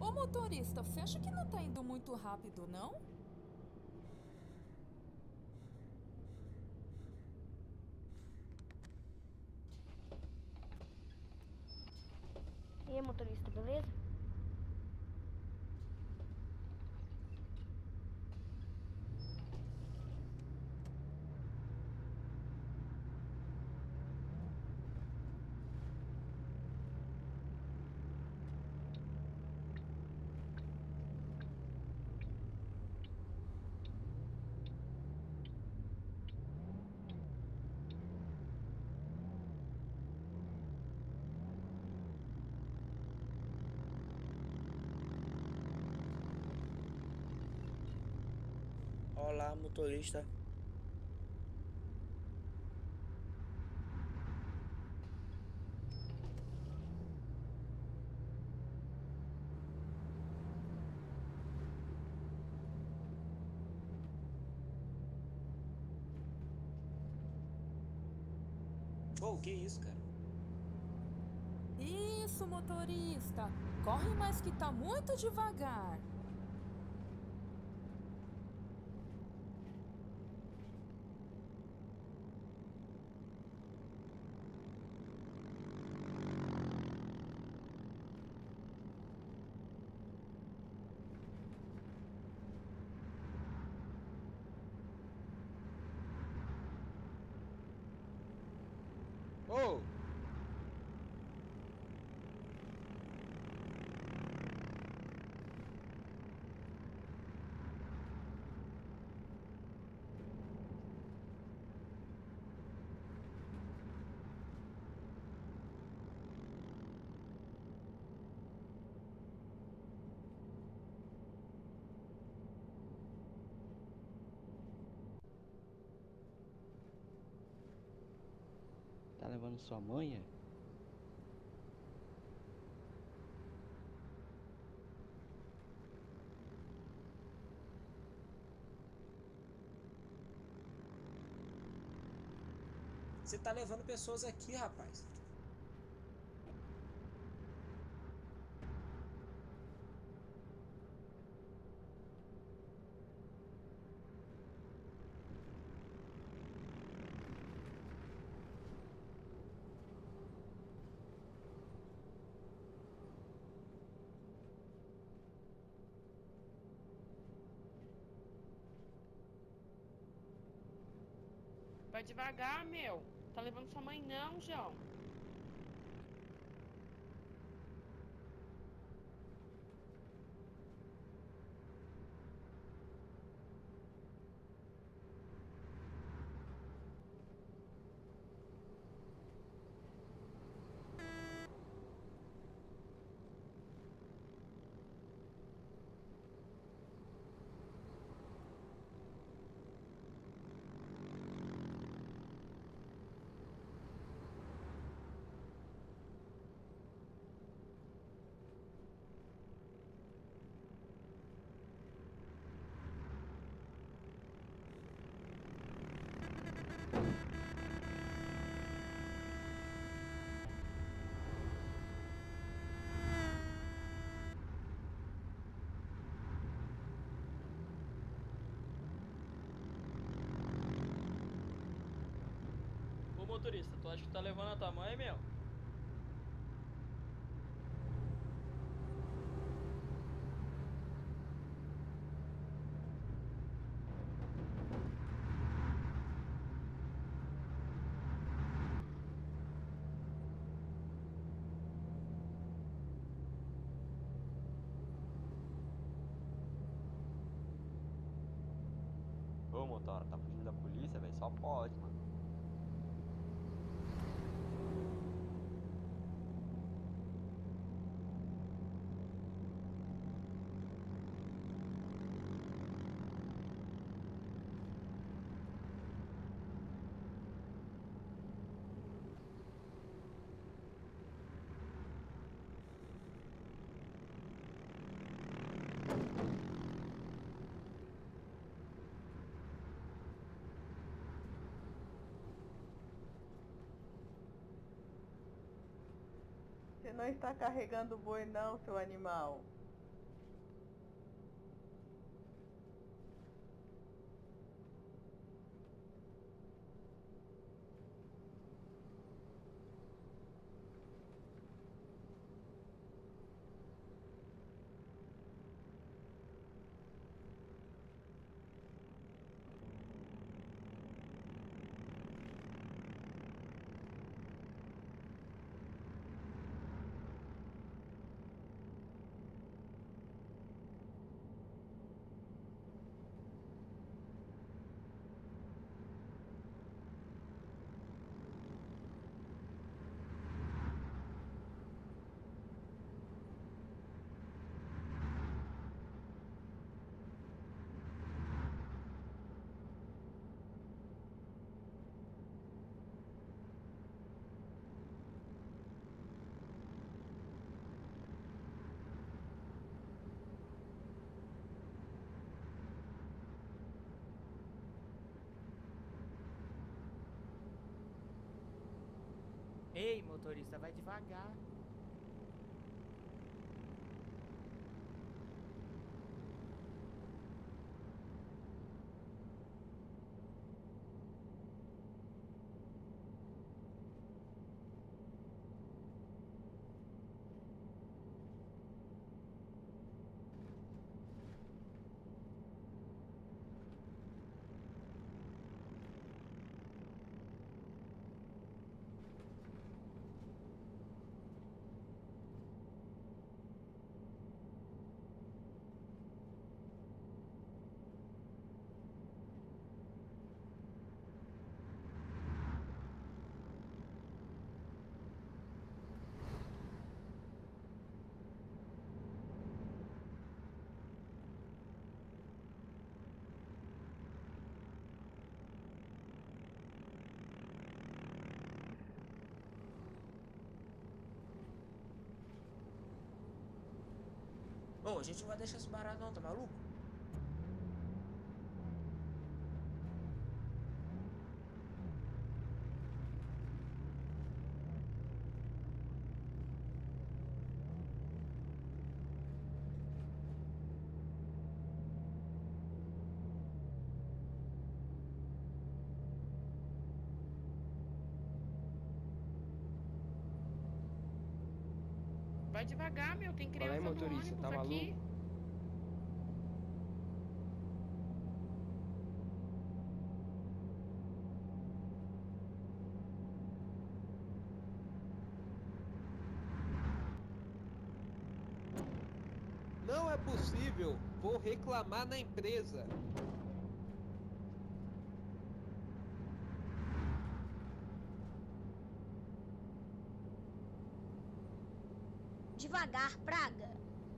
Ô motorista, você acha que não tá indo muito rápido, não? E aí, motorista, beleza? Olá, motorista. Oh, que isso, cara? Isso, motorista! Corre mais que tá muito devagar. Oh, tá levando sua mãe, é? Você tá levando pessoas aqui, rapaz. Vai devagar, meu. Tá levando sua mãe não, João. Ô motorista, tu acha que tá levando a tua mãe, meu? Ô, Motora, tá fugindo da polícia, velho? Só pode, mano. Você não está carregando o boi não, seu animal. Ei, motorista, vai devagar. Ô, a gente não vai deixar isso barato não, tá maluco? Vai devagar, meu. Tem Qual é, criança no motorista? ônibus Tá aqui. maluco? Não é possível. Vou reclamar na empresa. Devagar, praga.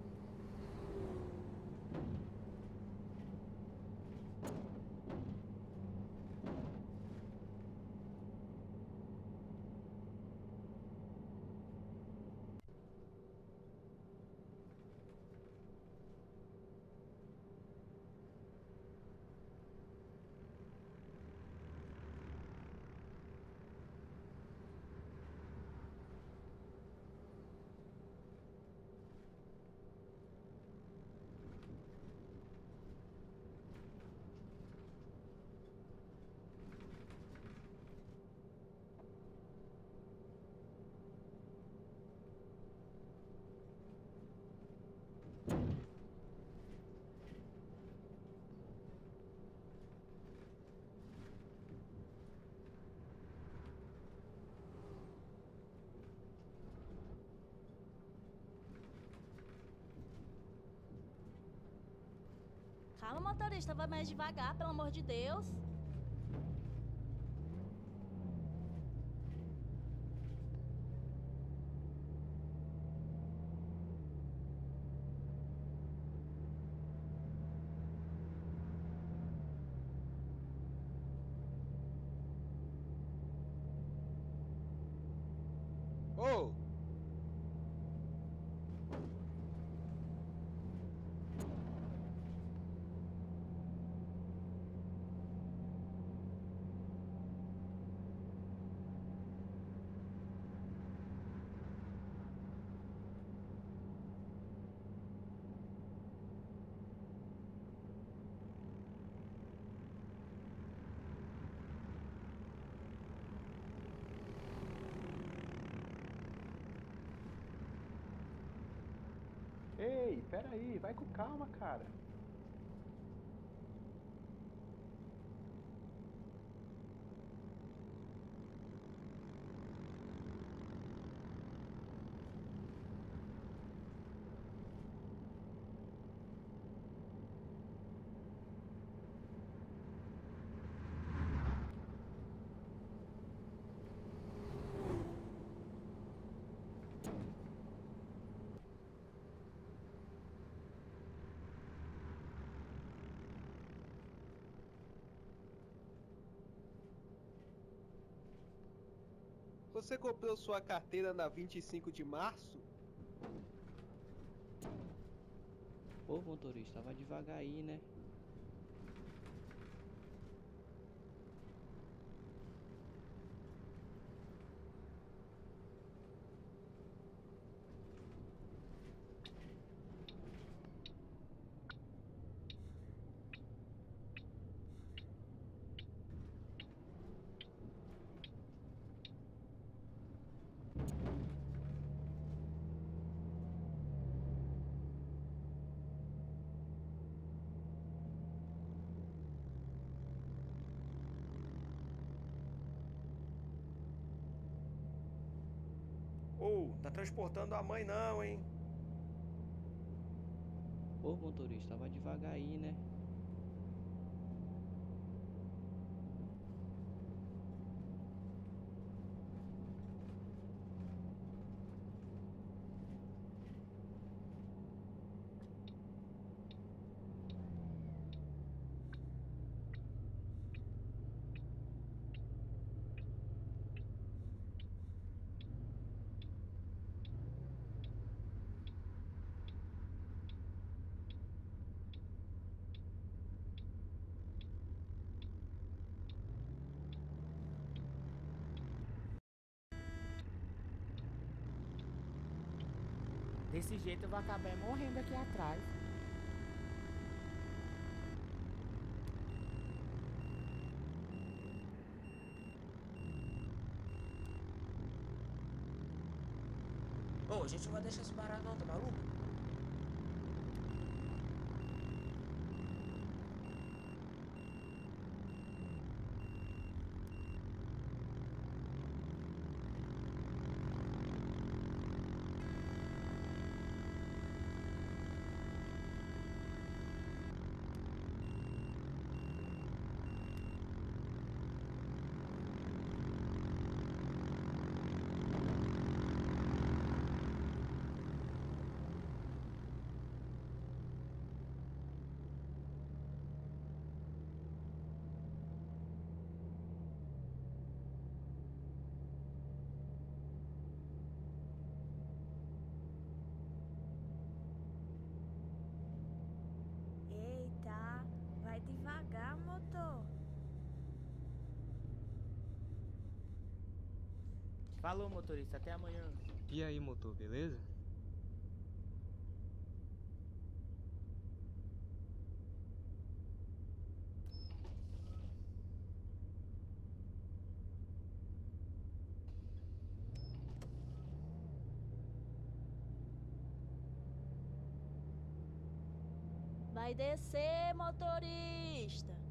Calma, motorista, vai mais devagar, pelo amor de Deus. Ô! Ei, peraí, vai com calma, cara. Você comprou sua carteira na 25 de março? Ô, motorista, vai devagar aí, né? Ou, tá transportando a mãe não, hein? Ô motorista, vai devagar aí, né? Desse jeito eu vou acabar morrendo aqui atrás. Ô, a gente não vai deixar isso barato não, tá maluco? Eita, vai devagar, motor. Falou, motorista, até amanhã. E aí, motor, beleza? Vai descer, motorista.